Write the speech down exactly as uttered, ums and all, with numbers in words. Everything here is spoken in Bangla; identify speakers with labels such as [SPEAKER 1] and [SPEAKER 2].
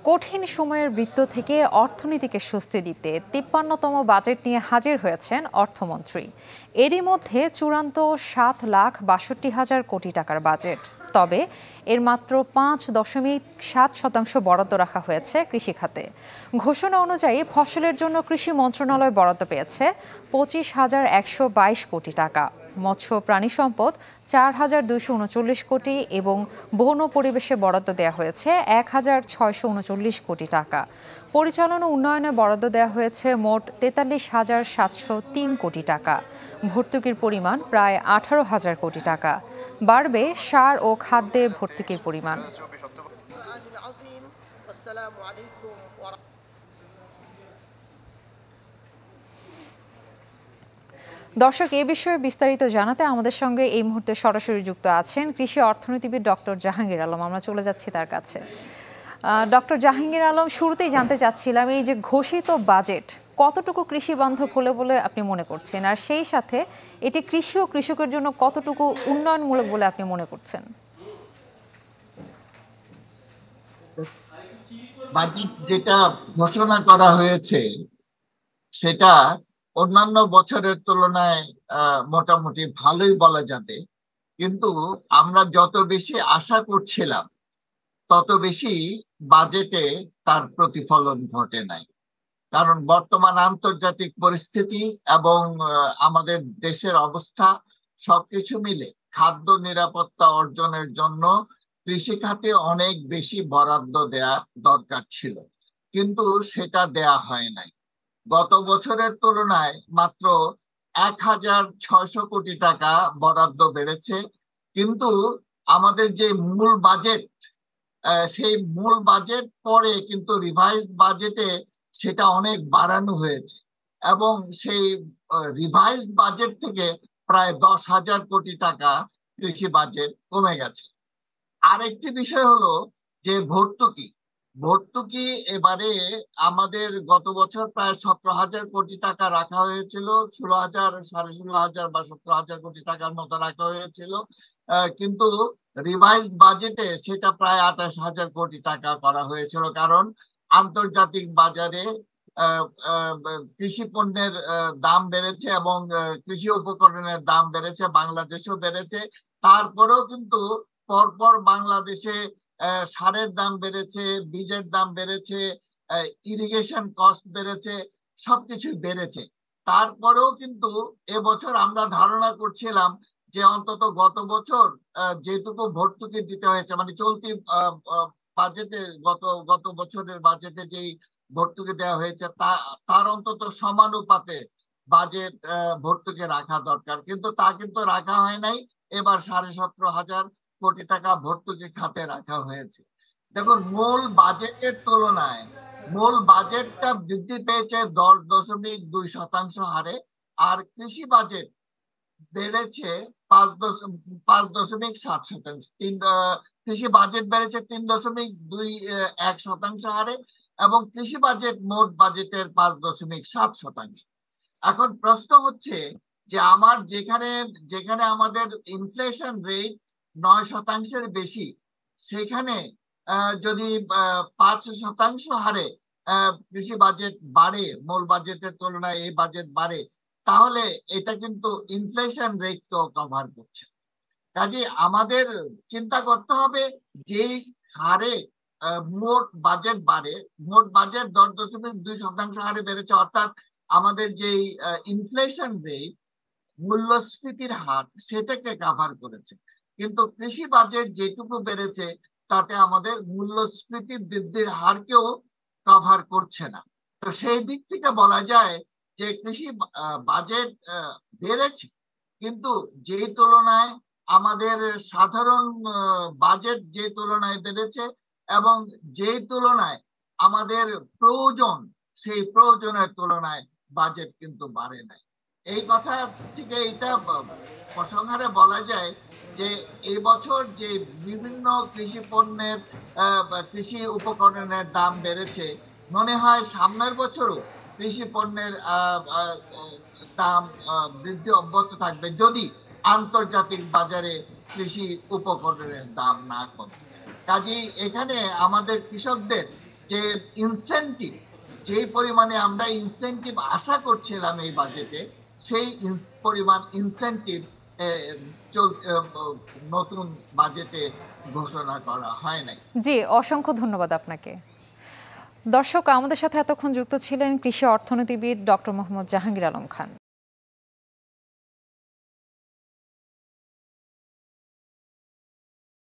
[SPEAKER 1] কঠিন সময়ের বৃত্ত থেকে অর্থনীতিকে স্বস্তি দিতে তিপ্পান্নতম বাজেট নিয়ে হাজির হয়েছেন অর্থমন্ত্রী। এরই মধ্যে চূড়ান্ত সাত লাখ বাষট্টি হাজার কোটি টাকার বাজেট। তবে এর মাত্র পাঁচ দশমিক সাত শতাংশ বরাদ্দ রাখা হয়েছে কৃষি খাতে। ঘোষণা অনুযায়ী ফসলের জন্য কৃষি মন্ত্রণালয় বরাদ্দ পেয়েছে পঁচিশ হাজার একশো বাইশ কোটি টাকা, মৎস্য প্রাণী সম্পদ চার হাজার দুইশো উনচল্লিশ কোটি এবং বন পরিবেশে বরাদ্দ দেওয়া হয়েছে এক হাজার ছয়শো উনচল্লিশ কোটি টাকা। পরিচালনা উন্নয়নে বরাদ্দ দেওয়া হয়েছে মোট তেতাল্লিশ হাজার সাতশো তিন কোটি টাকা। ভর্তুকির পরিমাণ প্রায় আঠারো হাজার কোটি টাকা। বাড়বে সার ও খাদ্যে ভর্তুকির পরিমাণ। দর্শক, এ বিষয়ে বিস্তারিত জানাতে আমাদের সঙ্গে এই মুহূর্তে সরাসরি যুক্ত আছেন কৃষি অর্থনীতিবিদ ডক্টর জাহাঙ্গীর আলম। আমরা চলে যাচ্ছি তার কাছে। ডক্টর জাহাঙ্গীর আলম, শুরুতেই জানতে চাচ্ছিলাম এই যে ঘোষিত বাজেট কতটুকু কৃষি বান্ধব হলে বলে আপনি মনে করছেন, আর সেই সাথে এটি কৃষি ও কৃষকের জন্য কতটুকু উন্নয়নমূলক বলে আপনি মনে করছেন?
[SPEAKER 2] বাজেট যেটা ঘোষণা করা হয়েছে সেটা অন্যান্য বছরের তুলনায় মোটামুটি ভালোই বলা যাবে, কিন্তু আমরা যত বেশি আশা করছিলাম তত বেশি বাজেটে তার প্রতিফলন ঘটে নাই। কারণ বর্তমান আন্তর্জাতিক পরিস্থিতি এবং আমাদের দেশের অবস্থা সবকিছু মিলে খাদ্য নিরাপত্তা অর্জনের জন্য কৃষি খাতে অনেক বেশি বরাদ্দ দেয়া দরকার ছিল, কিন্তু সেটা দেয়া হয় নাই। গত বছরের তুলনায় মাত্র এক হাজার ছয়শো কোটি টাকা বরাদ্দ বেড়েছে, কিন্তু আমাদের যে মূল বাজেট সেই মূল বাজেট পরে কিন্তু রিভাইজড বাজেটে সেটা অনেক বাড়ানো হয়েছে এবং সেই রিভাইজড বাজেট থেকে প্রায় দশ হাজার কোটি টাকা কৃষি বাজেট কমে গেছে। আরেকটি বিষয় হলো যে ভর্তুকি ভর্তুকি এবারে আমাদের গত বছর প্রায় সতেরো হাজার কোটি টাকা রাখা হয়েছিল, ষোলো হাজার সাড়ে ষোলো হাজার বা সতেরো হাজার কোটি টাকার মতো রাখা হয়েছিল, কিন্তু রিভাইজড বাজেটে সেটা প্রায় আঠাশ হাজার কোটি টাকা করা হয়েছিল। কারণ আন্তর্জাতিক বাজারে কৃষি পণ্যের দাম বেড়েছে এবং কৃষি উপকরণের দাম বেড়েছে, বাংলাদেশেও বেড়েছে। তারপরেও কিন্তু পরপর বাংলাদেশে সারের দাম বেড়েছে, বীজের দাম বেড়েছে, ইরিগেশন কস্ট বেড়েছে, সবকিছু বেড়েছে। তারপরেও কিন্তু এবছর আমরা ধারণা করছিলাম যে অন্তত গত বছর যেটুকু ভর্তুকি দিতে হয়েছে, মানে চলতি বাজেটে গত গত বছরের বাজেটে যেই ভর্তুকি দেওয়া হয়েছে তা তার অন্তত সমানুপাতে বাজেট ভর্তুকি রাখা দরকার, কিন্তু তা কিন্তু রাখা হয় নাই। এবার সাড়ে সতেরো হাজার কোটি টাকা ভর্তুকি খাতে রাখা হয়েছে। দেখুন, মূল বাজেটের তুলনায় মূল বাজেটটা বৃদ্ধি পেয়েছে দশ দশমিক দুই শতাংশ হারে, আর কৃষি বাজেট বেড়েছে পাঁচ দশমিক পাঁচ দশমিক সাত শতাংশ। তিন কৃষি বাজেট বেড়েছে তিন দশমিক দুই এক শতাংশ হারে এবং কৃষি বাজেট মোট বাজেটের পাঁচ দশমিক সাত শতাংশ। এখন প্রশ্ন হচ্ছে যে আমার যেখানে যেখানে আমাদের ইনফ্লেশন রেট নয় শতাংশের বেশি, সেখানে যদি পাঁচ শতাংশ হারে কৃষি বাজেট বাড়ে, মূল বাজেটের তুলনায় এই বাজেট বাড়ে, তাহলে এটা কিন্তু ইনফ্লেশন রেটকেও কভার করছে। কাজে আমাদের চিন্তা করতে হবে যেই হারে মোট বাজেট বাড়ে, মোট বাজেট দশ দশমিক দুই শতাংশ হারে বেড়েছে, অর্থাৎ আমাদের যেই ইনফ্লেশন রেট, মূল্যস্ফীতির হার, সেটাকে কভার করেছে। কিন্তু কৃষি বাজেট যেটুকু বেড়েছে তাতে আমাদের মূল্যস্ফীতি বৃদ্ধির হারকেও কভার করছে না। তো সেই দিক থেকে বলা যায় যে কৃষি বাজেট বেড়েছে, কিন্তু যেই তুলনায় আমাদের সাধারণ বাজেট যে তুলনায় বেড়েছে এবং যেই তুলনায় আমাদের প্রয়োজন, সেই প্রয়োজনের তুলনায় বাজেট কিন্তু বাড়ে নাই। এই কথা থেকে এটা প্রসঙ্গে বলা যায় যে এই বছর যে বিভিন্ন কৃষি পণ্যের কৃষি উপকরণের দাম বেড়েছে, মনে হয় সামনের বছরও কৃষি পণ্যের দাম বৃদ্ধি অব্যাহত থাকবে যদি আন্তর্জাতিক বাজারে কৃষি উপকরণের দাম না কমে। কাজেই এখানে আমাদের কৃষকদের যে ইনসেনটিভ, যে পরিমাণে আমরা ইনসেনটিভ আশা করছিলাম এই বাজেটে, সেই পরিমাণ ইনসেনটিভ নতুন বাজেটে ঘোষণা করা হয় নাই।
[SPEAKER 1] জি, অসংখ্য ধন্যবাদ আপনাকে। দর্শক, আমাদের সাথে এতক্ষণ যুক্ত ছিলেন কৃষি অর্থনীতিবিদ ডক্টর মোহাম্মদ জাহাঙ্গীর আলম খান।